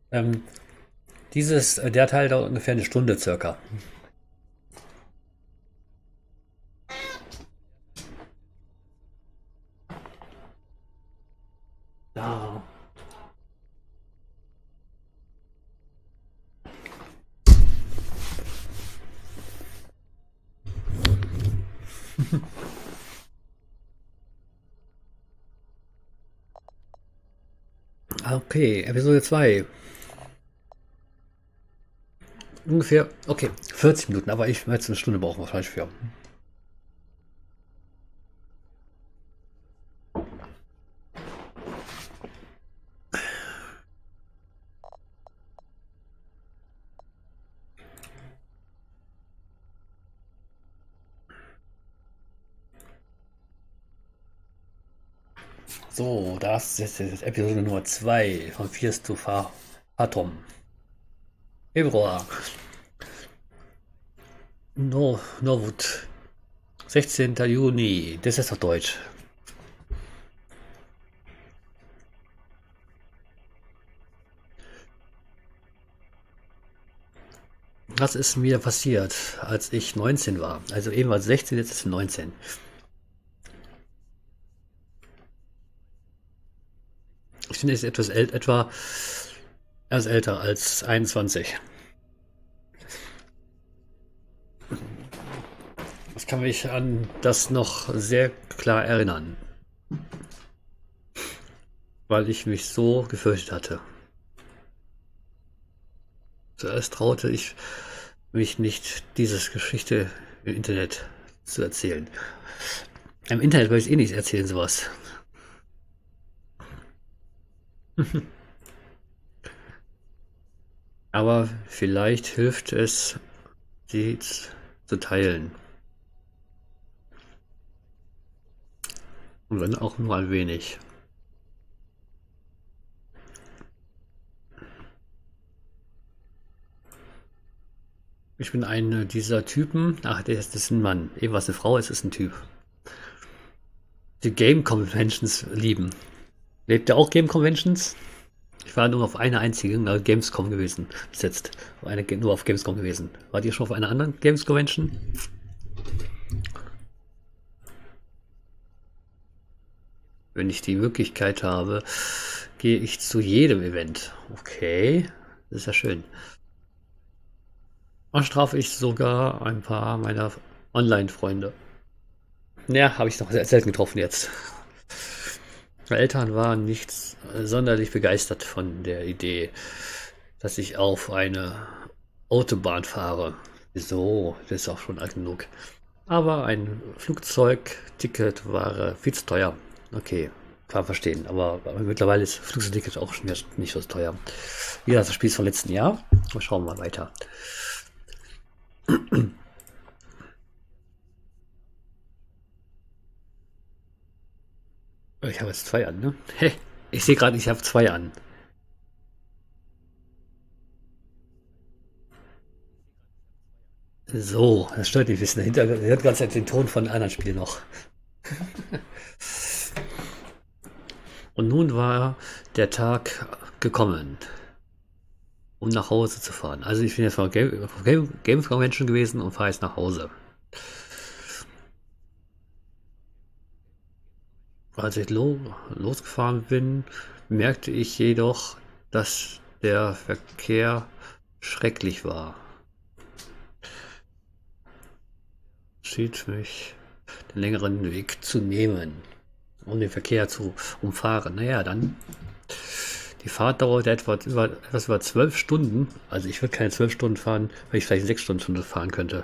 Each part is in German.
Ähm, der Teil dauert ungefähr eine Stunde circa. Ja. Okay, Episode 2. Ungefähr, okay, 40 Minuten, aber ich werde jetzt eine Stunde brauchen wahrscheinlich für. So, das ist jetzt Episode Nummer 2 von Fierce to Fathom. Februar. Norwood. 16. Juni. Das ist doch Deutsch. Was ist mir passiert, als ich 19 war? Also eben war es 16, jetzt ist es 19. Ich bin jetzt etwa erst älter als 21. Ich kann mich an das noch sehr klar erinnern, weil ich mich so gefürchtet hatte. Zuerst traute ich mich nicht, diese Geschichte im Internet zu erzählen. Im Internet würde ich eh nicht erzählen, sowas. Aber vielleicht hilft es, sie zu teilen. Und wenn auch nur ein wenig. Ich bin einer dieser Typen. Ach, das ist ein Mann. Eben was eine Frau ist, ist ein Typ. Die Game Conventions lieben. Lebt ihr auch Game Conventions? Ich war nur auf einer einzigen Gamescom gewesen. Bis jetzt. Nur auf Gamescom gewesen. Wart ihr schon auf einer anderen Games Convention? Wenn ich die Möglichkeit habe, gehe ich zu jedem Event. Okay, das ist ja schön. Dann strafe ich sogar ein paar meiner Online-Freunde. Ja, habe ich noch sehr selten getroffen jetzt. Meine Eltern waren nicht sonderlich begeistert von der Idee, dass ich auf eine Autobahn fahre. Wieso? Das ist auch schon alt genug. Aber ein Flugzeugticket war viel zu teuer. Okay, kann verstehen. Aber mittlerweile ist Flugzeugticket auch schon nicht so teuer. Wie das Spiel ist vom letzten Jahr. Mal schauen wir mal weiter. Ich habe jetzt zwei an, ne? Hey, ich sehe gerade, ich habe zwei an. So, das stört mich ein bisschen. Dahinter hört ganz den Ton von anderen Spielen noch. Und nun war der Tag gekommen, um nach Hause zu fahren. Also ich bin jetzt von Game Convention gewesen und fahre jetzt nach Hause. Als ich losgefahren bin, merkte ich jedoch, dass der Verkehr schrecklich war. Schied mich, den längeren Weg zu nehmen, um den Verkehr zu umfahren. Naja, dann. Die Fahrt dauerte etwas über 12 Stunden. Also ich würde keine 12 Stunden fahren, weil ich vielleicht 6 Stunden fahren könnte.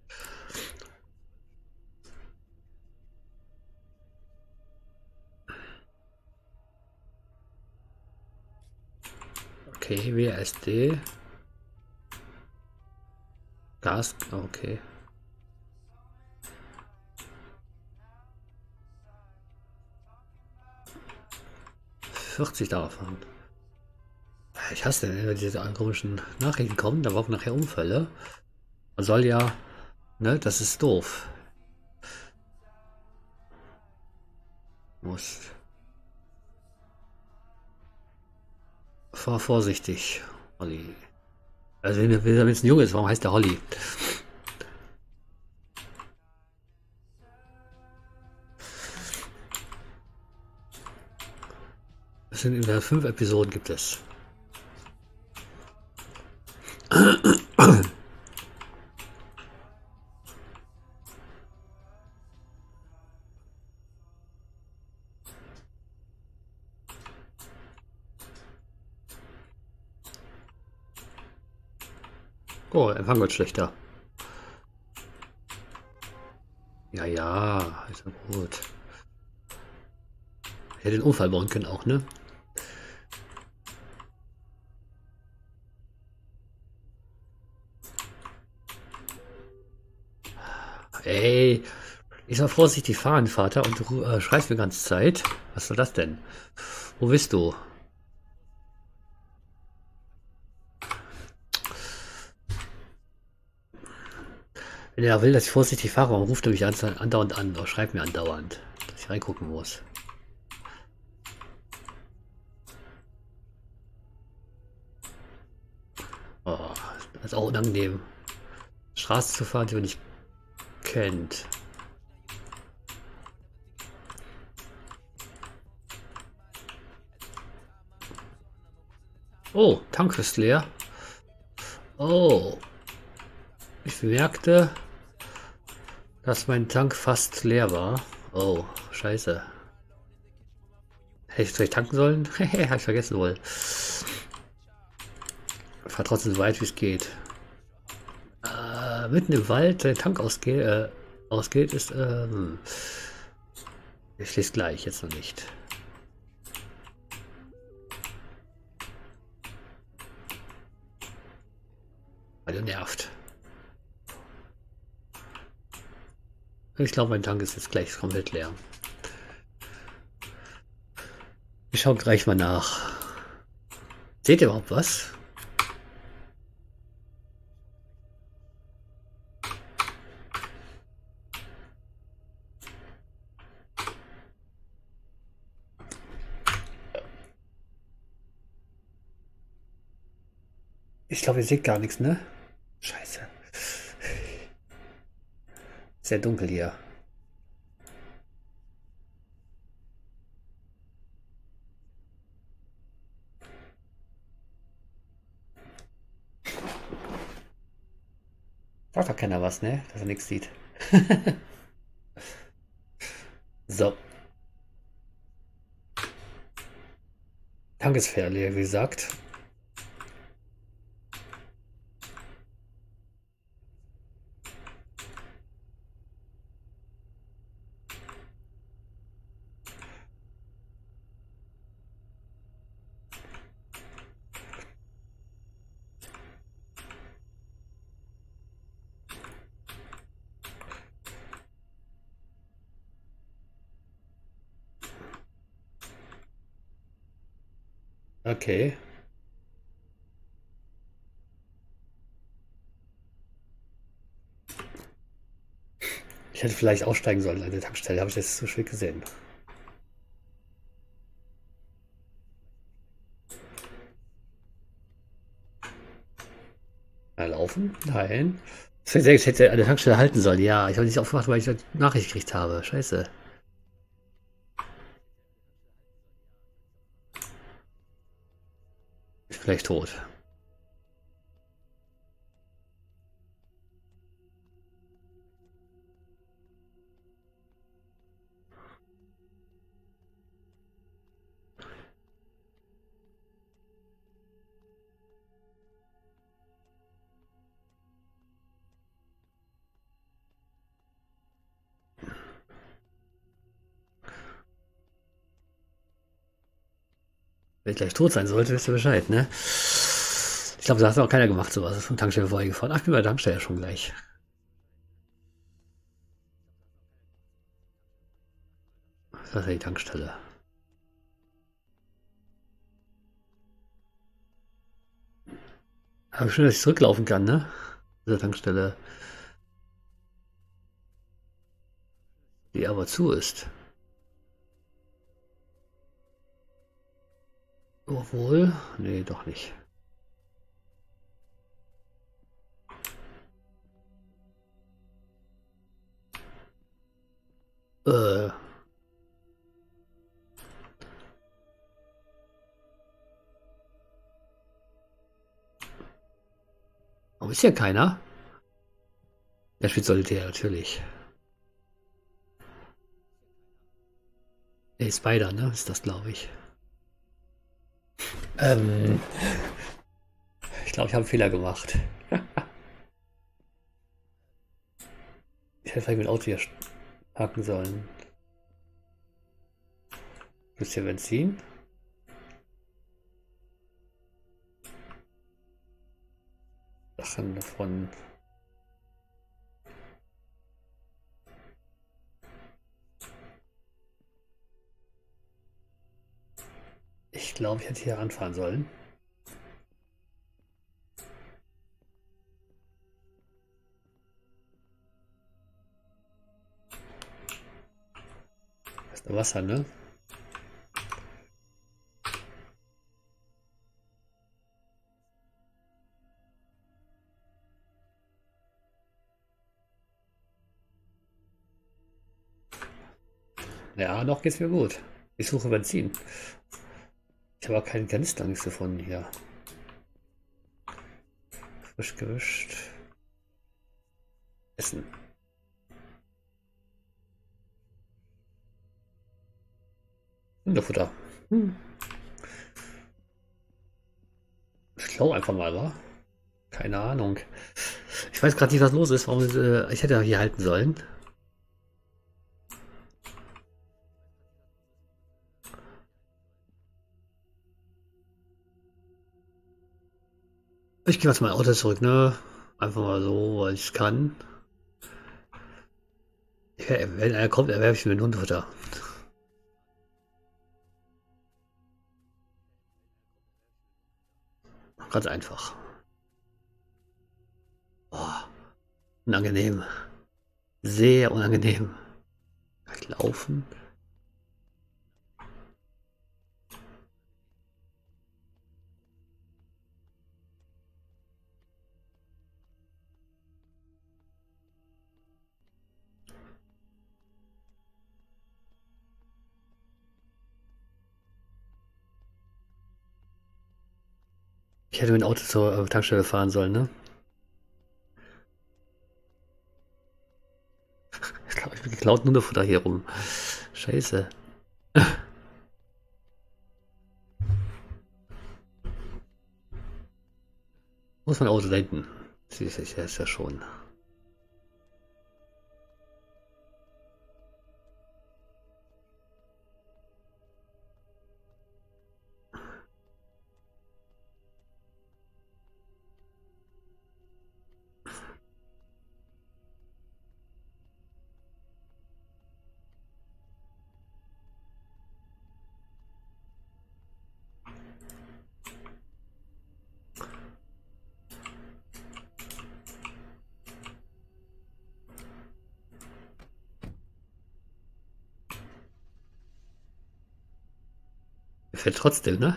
Okay, WASD. Gas, okay. 40 davon. Ich hasse, wenn diese komischen Nachrichten kommen, da brauchen nachher Unfälle. Man soll ja, ne, das ist doof. Muss. Fahr vorsichtig. Holly. Also wenn es ein Junge ist, warum heißt der Holly? Das sind über 5 Episoden gibt es. Oh, Empfang wird schlechter. Ja, ja, ist ja gut. Hätte den Unfall bauen können auch, ne? Ey, ich soll vorsichtig fahren, Vater, und du schreist mir die ganze Zeit. Was soll das denn? Wo bist du? Wenn er will, dass ich vorsichtig fahre, warum ruft er mich andauernd an oder schreibt mir andauernd, dass ich reingucken muss. Oh, das ist auch unangenehm. Straße zu fahren, die man nicht kennt. Oh, Tank ist leer. Oh, ich bemerkte, dass mein Tank fast leer war. Oh, scheiße. Hätte ich vielleicht tanken sollen? Hehe, habe ich vergessen wohl. Fahr trotzdem so weit wie es geht. Mitten im Wald der Tank ausgeht, ist. Ich lese gleich, jetzt noch nicht. Weil er nervt. Ich glaube, mein Tank ist jetzt gleich komplett leer. Ich schaue gleich mal nach. Seht ihr überhaupt was? Ich glaube, ihr seht gar nichts, ne? Scheiße. Sehr dunkel hier. Sagt doch keiner was, ne? Dass er nichts sieht. So. Tank ist fair leer, wie gesagt. Okay. Ich hätte vielleicht aussteigen sollen an der Tankstelle, habe ich jetzt zu spät gesehen. Na, laufen? Nein. Ich hätte an der Tankstelle halten sollen. Ja, ich habe nicht aufgemacht, weil ich eine Nachricht gekriegt habe. Scheiße. Ich bin gleich tot. Wenn ich gleich tot sein sollte, wisst ihr Bescheid, ne? Ich glaube, da hat auch keiner gemacht, sowas. Von Tankstelle vorbeigefahren. Ach, ich bin bei der Tankstelle schon gleich. Das ist ja die Tankstelle. Aber schön, dass ich zurücklaufen kann, ne? Diese Tankstelle. Die aber zu ist. Obwohl. Nee, doch nicht. Äh, warum ist hier keiner? Der spielt Solitär, natürlich. Der Spider, ne? Ist das, glaube ich. Ähm, ich glaube, ich habe einen Fehler gemacht. Ich hätte vielleicht mit dem Auto hier parken sollen. Gibt hier Benzin? Sachen davon. Ich glaube, ich hätte hier anfahren sollen. Das ist nur Wasser, ne? Ja, noch geht's mir gut. Ich suche Benzin. Ich habe aber keinen Kanister nichts gefunden hier. Frisch gewischt. Essen. Hundefutter. Ich glaube einfach mal, wa? Keine Ahnung. Ich weiß gerade nicht, was los ist. Warum, ich hätte hier halten sollen. Ich gehe jetzt mein Auto zurück, ne? Einfach mal so, weil ich kann. Wenn er kommt, erwerbe ich mir ein Hundefutter. Ganz einfach. Oh, unangenehm. Sehr unangenehm. Kann ich laufen? Ich hätte mit dem Auto zur Tankstelle fahren sollen, ne? Ich glaube, ich bin geklaut Hundefutter hier rum. Scheiße. Wo ist mein Auto da hinten? Siehst du, ist ja schon. Mir fährt trotzdem, ne?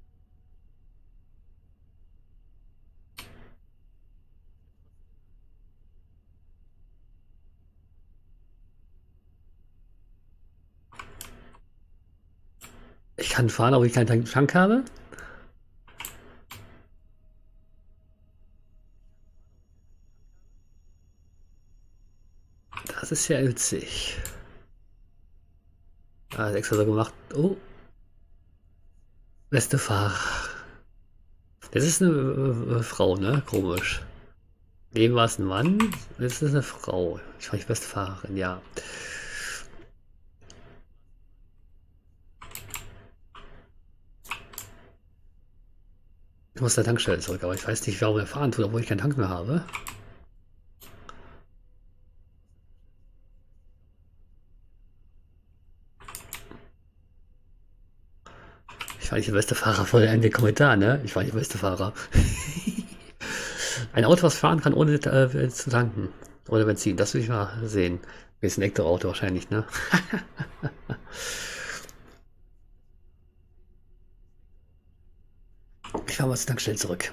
Ich kann fahren, obwohl ich keinen Tank habe. Das ist ja witzig. Ah, ist extra so gemacht. Oh, beste Fahrer. Das ist eine Frau, ne? Komisch. Eben war es ein Mann, jetzt ist es eine Frau. Ich war die beste Fahrerin, ja. Ich muss zur Tankstelle zurück, aber ich weiß nicht, warum er fahren tut, obwohl ich keinen Tank mehr habe. Ich war nicht der beste Fahrer, voll in den Kommentar, ne? Ich war nicht der beste Fahrer. Ein Auto, was fahren kann, ohne zu tanken. Ohne Benzin, das will ich mal sehen. Ist ein Elektroauto wahrscheinlich, ne? Ich fahre mal zur Tankstelle zurück.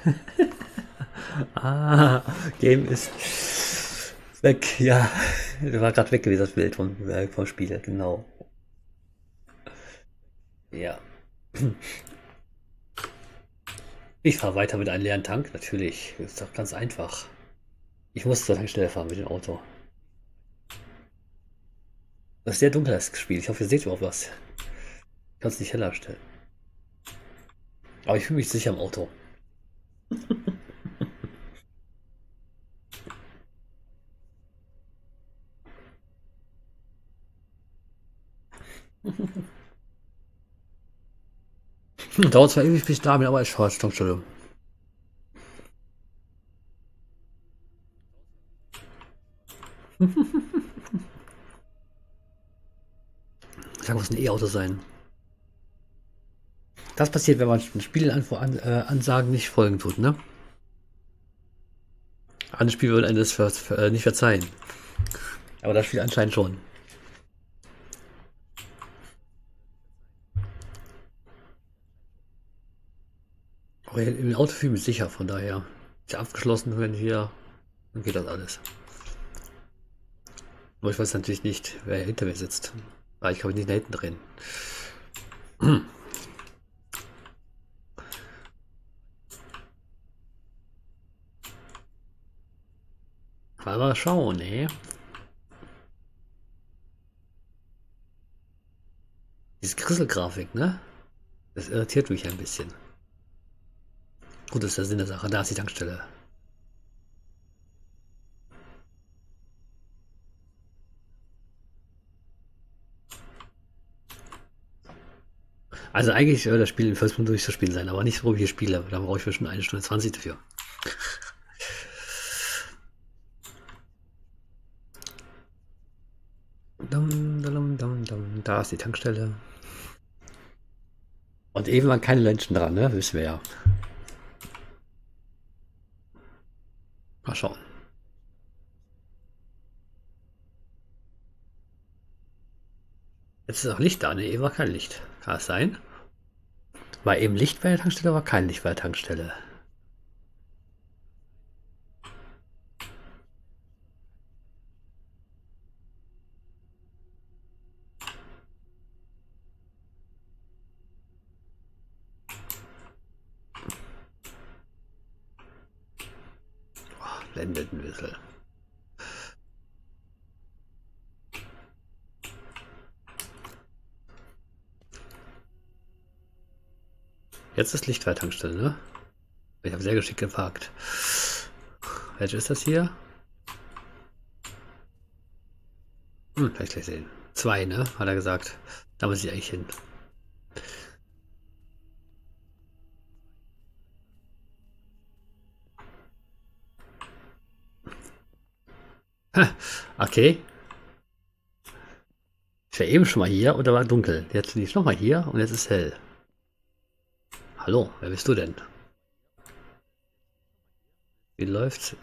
Ah, Game ist weg. Ja, war gerade weg gewesen, das Bild vom Spiel, genau. Ja. Ich fahre weiter mit einem leeren Tank, natürlich. Ist doch ganz einfach. Ich muss zur Tankstelle fahren mit dem Auto. Das ist sehr dunkel, das Spiel. Ich hoffe, ihr seht überhaupt was. Ich kann es nicht heller stellen. Aber ich fühle mich sicher im Auto. Dauert zwar ewig, bis ich da bin, aber ich fahre zur Tankstelle. Ich sag, muss ein E-Auto sein. Das passiert, wenn man Spielansagen nicht folgen tut, ne? Andere Spiele würden einem das nicht verzeihen. Aber das Spiel anscheinend schon. Aber im Auto fühle ich mich sicher, von daher. Ist ja abgeschlossen, wenn hier, dann geht das alles. Aber ich weiß natürlich nicht, wer hinter mir sitzt. Weil ich kann mich nicht nach hinten drehen. Mal schauen, ey. Diese Krisselgrafik, ne? Das irritiert mich ein bisschen. Gut, das ist der Sinn der Sache. Da ist die Tankstelle. Also eigentlich das Spiel in First Person durchzuspielen sein, aber nicht so wie ich spiele. Da brauche ich schon 1 Stunde 20 dafür. Da ist die Tankstelle. Und eben waren keine Menschen dran, ne? Wissen wir ja. Mal schauen. Jetzt ist auch Licht da, ne? Eben war kein Licht. Kann es sein? War eben Licht bei der Tankstelle, war kein Licht bei der Tankstelle. Oh, blendet ein bisschen. Jetzt ist Licht bei der Tankstelle, ne? Ich habe sehr geschickt geparkt. Welches ist das hier? Kann ich gleich sehen. 2, ne? Hat er gesagt. Da muss ich eigentlich hin. Okay. Ich war eben schon mal hier und da war dunkel. Jetzt bin ich nochmal hier und jetzt ist hell. Hallo, wer bist du denn? Wie läuft's?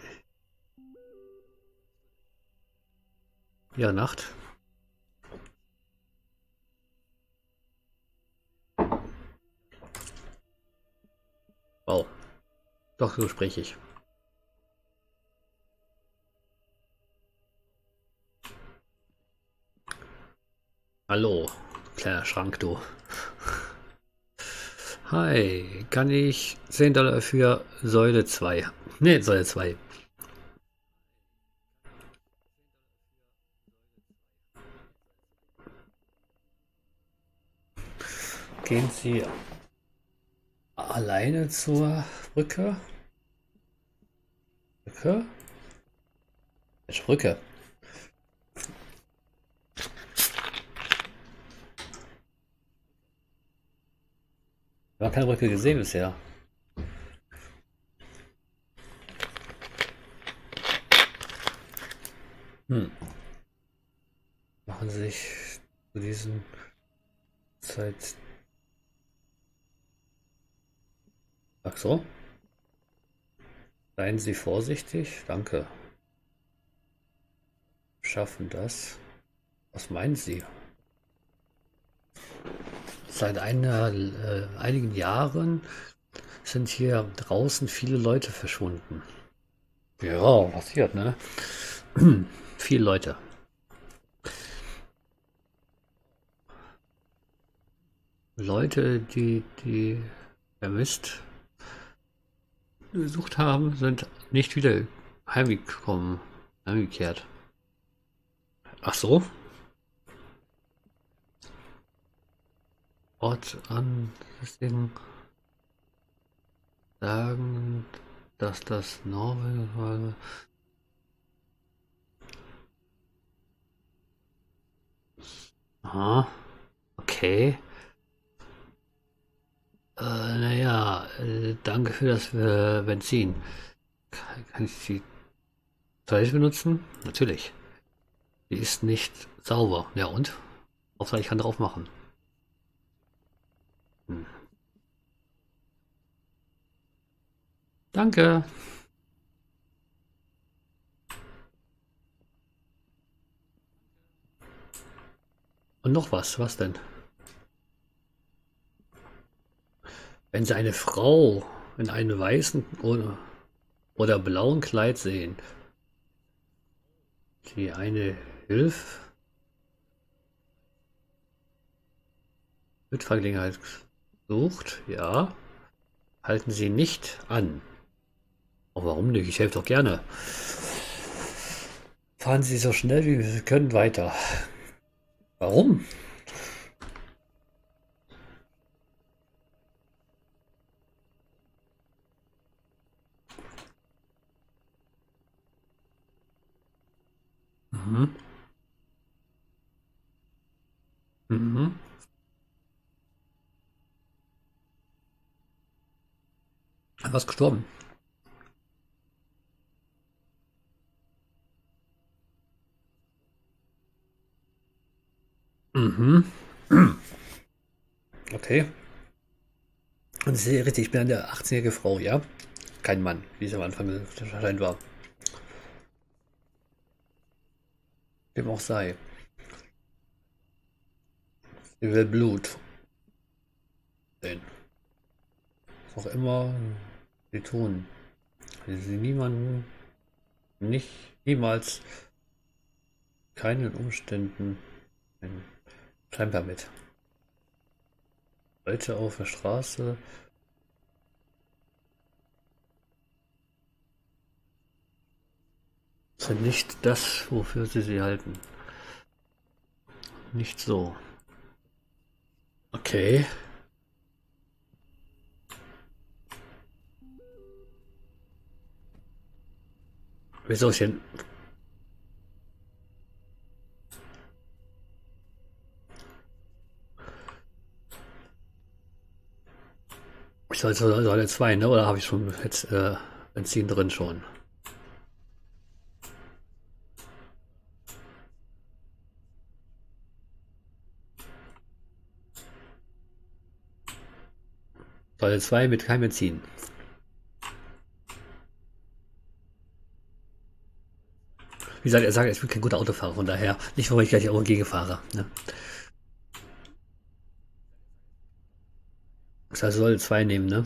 Ja, Nacht. Wow. Doch, so spreche ich. Hallo, kleiner Schrank, du. Hi, kann ich 10 Dollar für Säule 2? Ne, Säule 2. Gehen Sie alleine zur Brücke? Brücke? Welche Brücke? Ich habe keine Brücke gesehen bisher. Machen Sie sich zu diesen Zeit. Ach so. Seien Sie vorsichtig. Danke. Schaffen das. Was meinen Sie? Seit einigen Jahren Sind hier draußen viele Leute verschwunden. Ja, passiert, ne? Viele Leute. Leute, die vermisst gesucht haben, sind nicht wieder heimgekommen, heimgekehrt. Ach so? Ort an, deswegen sagen, dass das Norwegen war. Aha, okay. Naja, danke für das Benzin. Kann ich die Toilette benutzen? Natürlich. Die ist nicht sauber. Ja und? Außer ich kann drauf machen. Hm. Danke. Und noch was. Was denn? Wenn Sie eine Frau in einem weißen oder blauen Kleid sehen, die eine Hilfsvergelegenheit sucht, ja, halten Sie nicht an. Oh, warum nicht? Ich helfe doch gerne. Fahren Sie so schnell wie Sie können weiter. Warum? Mhm. Mhm. Was gestorben? Mhm. Okay. Und ich sehe richtig, ich bin eine 18-jährige Frau, ja? Kein Mann, wie es am Anfang anscheinend war. Dem auch sei. Sie will Blut sehen. Was auch immer sie tun. Sie niemanden, nicht, niemals, keinen Umständen ein scheinbar mit. Leute auf der Straße sind nicht das, wofür sie halten. Nicht so. Okay. Wieso ich denn? Ich soll jetzt zwei, ne? Oder habe ich schon jetzt Benzin drin schon? Soll jetzt zwei mit kein Benzin. Wie gesagt, er sagt, ich bin kein guter Autofahrer, von daher nicht, warum ich gleich auch entgegen fahre. Ne? Das heißt, soll zwei nehmen, ne?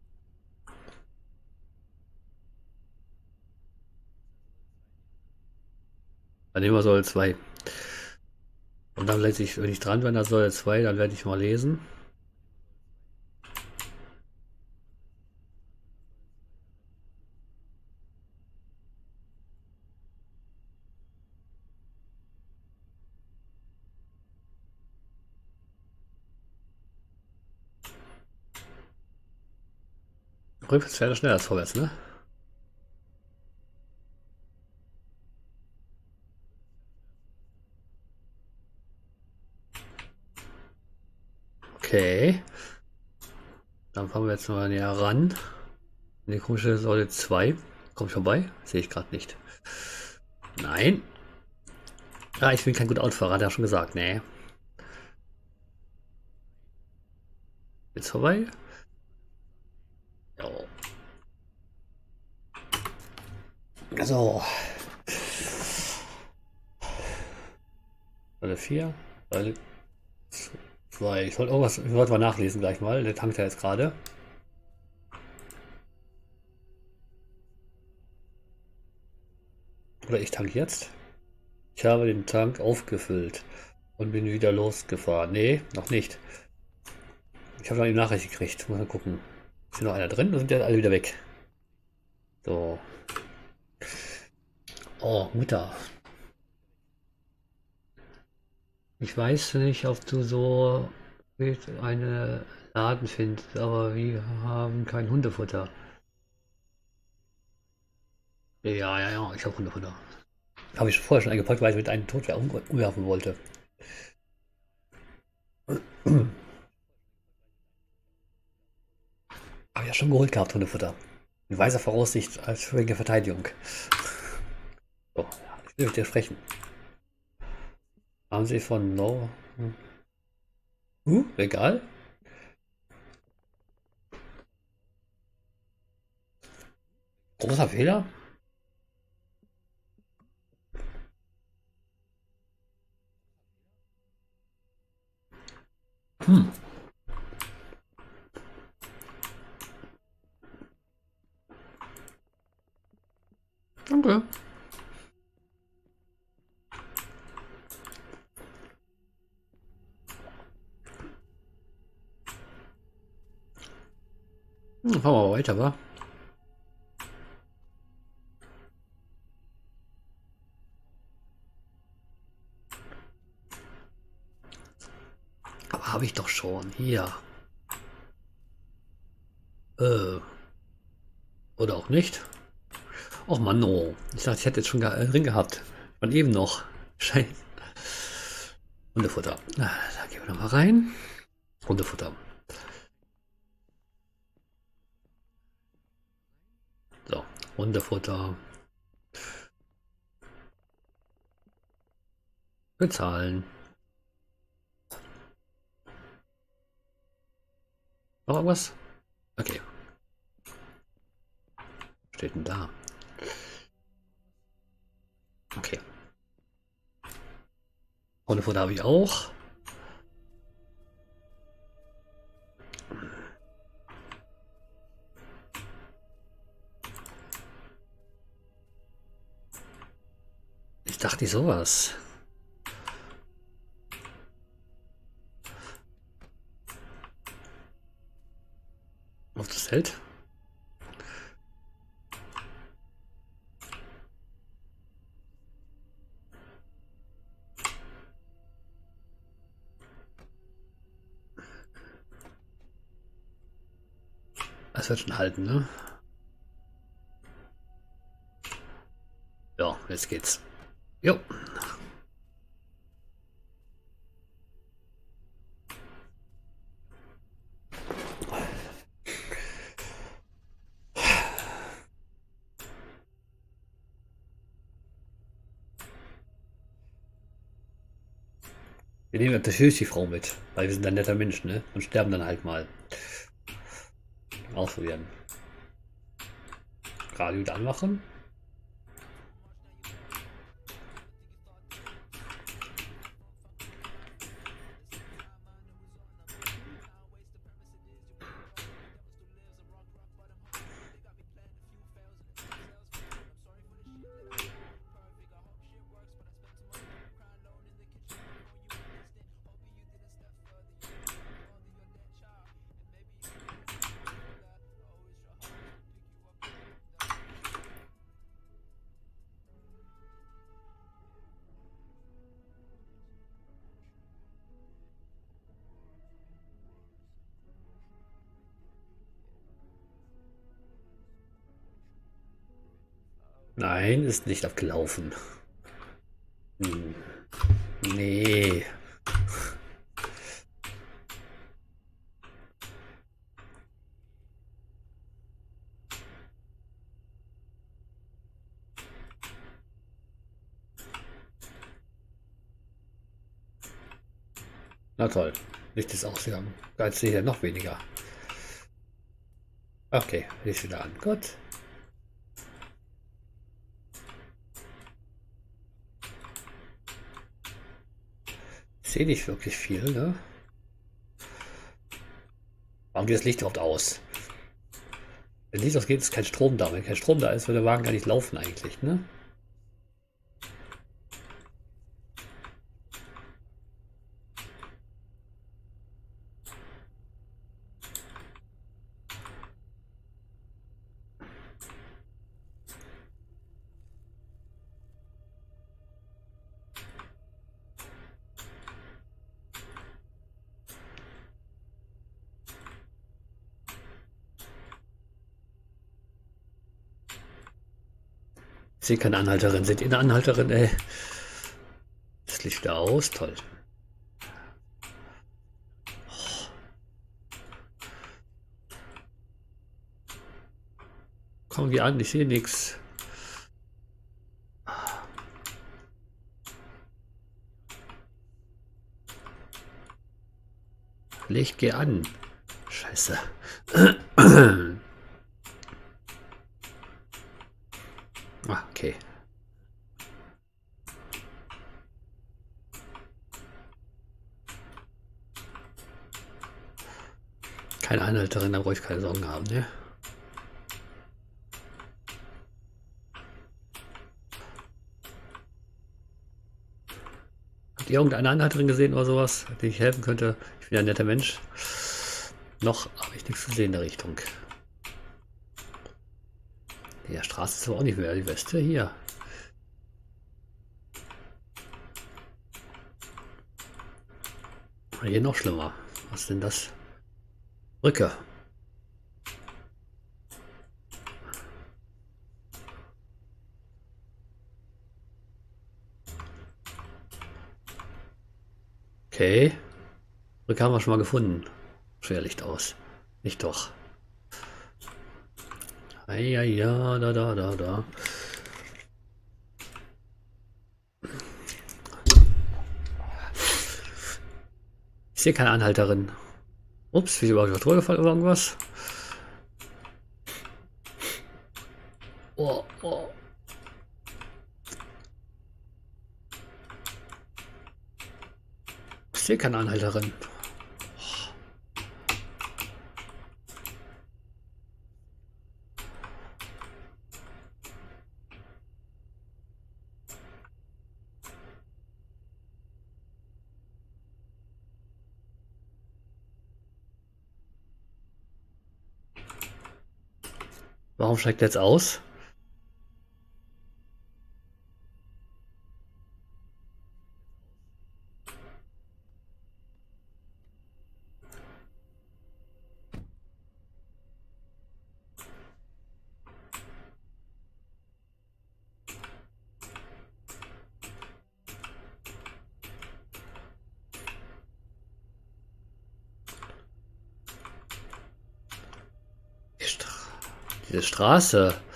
Dann nehmen wir soll zwei. Und dann letztlich, wenn ich dran bin, dann soll zwei, dann werde ich mal lesen. Rückwärts fährt er schneller als vorwärts, ne? Okay. Dann fahren wir jetzt mal näher ran. Die komische Säule 2. Komm ich vorbei? Sehe ich gerade nicht. Nein. Ah, ich bin kein guter Autofahrer, hat er schon gesagt. Nee. Jetzt vorbei? Jo. So. Säule 4. Säule 2. Ich wollte mal nachlesen gleich mal. Der tankt ja jetzt gerade. Oder ich tank jetzt. Ich habe den Tank aufgefüllt und bin wieder losgefahren. Nee, noch nicht. Ich habe noch eine Nachricht gekriegt. Muss mal gucken. Ist hier noch einer drin? Oder sind die alle wieder weg? So. Oh, Mutter. Ich weiß nicht, ob du so eine Laden findest, aber wir haben kein Hundefutter. Ja, ja, ja, ich habe Hundefutter. Habe ich vorher schon eingepackt, weil ich mit einem Totwehr umwerfen wollte. Habe ich ja schon geholt gehabt, Hundefutter. In weiser Voraussicht als schwierige Verteidigung. So, ich will mit dir sprechen. Haben Sie von No... Regal? Großer Fehler? Hm. Okay. Fahren wir mal weiter, wa? Aber habe ich doch schon. Hier. Äh. Oder auch nicht. Och Mann, oh. Ich dachte, ich hätte jetzt schon drin gehabt. Von eben noch. Scheiße. Hundefutter. Da gehen wir nochmal rein. Hundefutter. So, Hundefutter. Bezahlen. Noch irgendwas? Okay. Was steht denn da? Okay. Hundefutter habe ich auch. Ich dachte sowas. Auf das Feld? Das wird schon halten, ne? Ja, jetzt geht's. Jo. Wir nehmen natürlich die Frau mit, weil wir sind ein netter Mensch, ne? Und sterben dann halt mal. Ausprobieren. Radio wieder anmachen. Nein, ist nicht abgelaufen. Hm. Nee. Na toll. Licht ist ausgegangen. Jetzt sehe ich ja noch weniger. Okay, Licht wieder an. Gut. Ich sehe nicht wirklich viel, ne? Warum geht das Licht überhaupt aus? Wenn Licht ausgeht, ist kein Strom da. Wenn kein Strom da ist, würde der Wagen gar nicht laufen eigentlich, ne? Ich sehe keine Anhalterin. Seht ihr eine Anhalterin, ey? Das Licht da aus, toll. Kommen wir an, ich sehe nichts. Licht, geh an. Scheiße. Ah, okay. Keine Anhalterin, da brauche ich keine Sorgen haben, ne? Habt ihr irgendeine Anhalterin gesehen oder sowas, die ich helfen könnte? Ich bin ja ein netter Mensch. Noch habe ich nichts gesehen in der Richtung. Der Straße ist aber auch nicht mehr die Weste. Hier. Hier noch schlimmer. Was ist denn das? Brücke. Okay. Brücke haben wir schon mal gefunden. Schwerlicht aus. Nicht doch. Ja, ja, da. Ich sehe keine Anhalterin. Ups, bin ich überhaupt drüber gefallen oder irgendwas? Oh, oh. Ich sehe keine Anhalterin. Warum steigt er jetzt aus? Diese Straße.